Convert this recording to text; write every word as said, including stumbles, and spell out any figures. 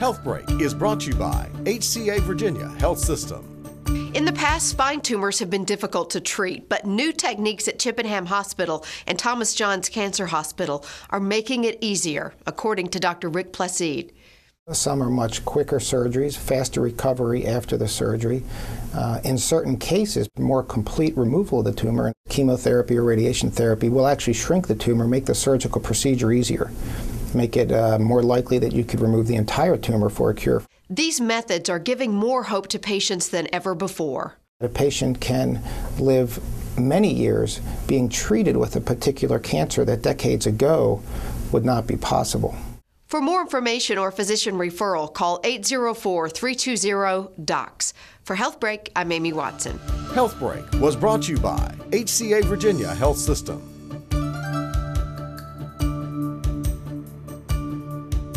Health Break is brought to you by H C A Virginia Health System. In the past, spine tumors have been difficult to treat, but new techniques at Chippenham Hospital and Thomas Johns Cancer Hospital are making it easier, according to Doctor Rick Placide. Some are much quicker surgeries, faster recovery after the surgery. Uh, in certain cases, more complete removal of the tumor, chemotherapy or radiation therapy will actually shrink the tumor, make the surgical procedure easier, make it uh, more likely that you could remove the entire tumor for a cure. These methods are giving more hope to patients than ever before. A patient can live many years being treated with a particular cancer that decades ago would not be possible. For more information or physician referral, call eight zero four, three two zero, D O C S. For Health Break, I'm Amy Watson. Health Break was brought to you by H C A Virginia Health System.